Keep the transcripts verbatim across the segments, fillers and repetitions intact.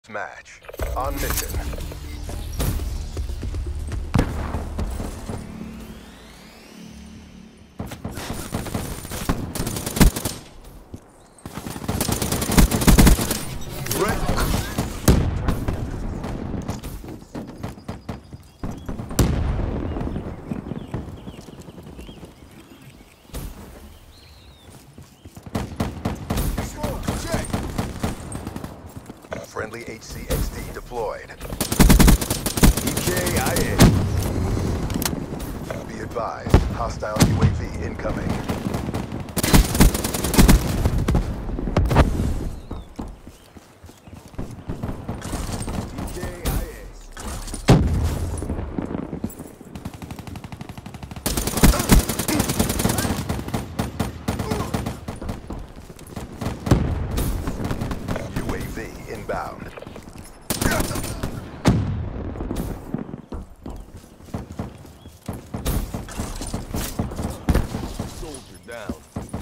Match. On mission. Friendly H C X D deployed. E K I A. Be advised, hostile U A V incoming. E K I A. U A V inbound. Soldier down.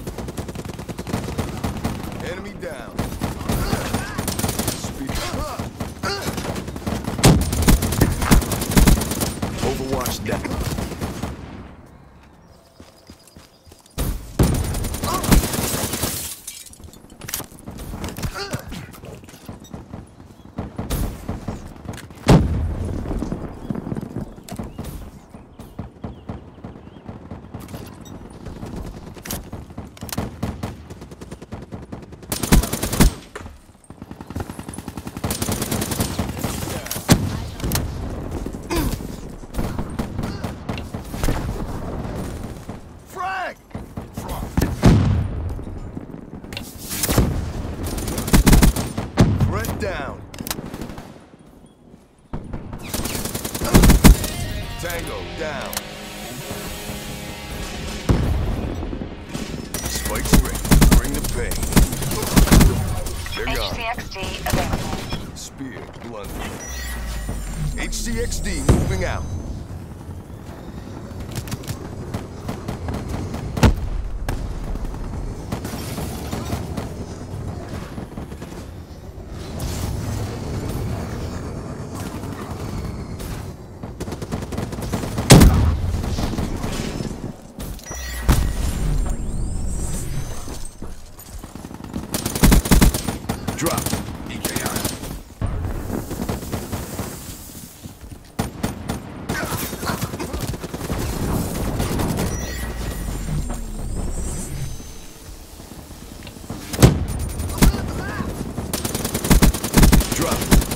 Enemy down. Speed. Overwatch down. Down. Tango down. Spikes ready. Bring the pain. They're gone. H C X D available. Spear blunt. H C X D moving out. Drop. E K I. Drop.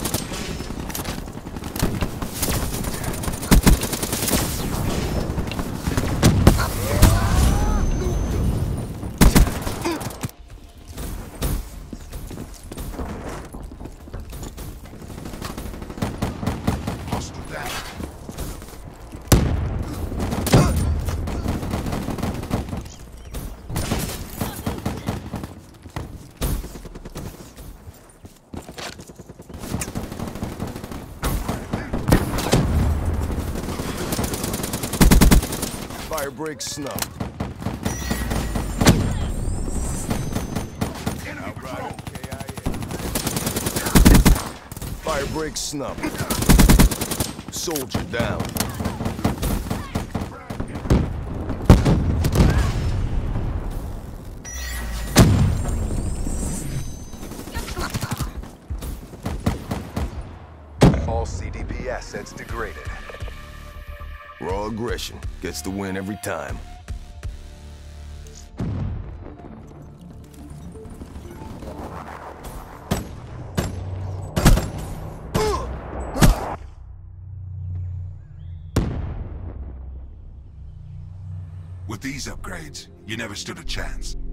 Fire break snuff. Outrider K I A. Fire break snuff. Soldier down. All C D P assets degraded. Raw aggression gets the win every time. With these upgrades, you never stood a chance.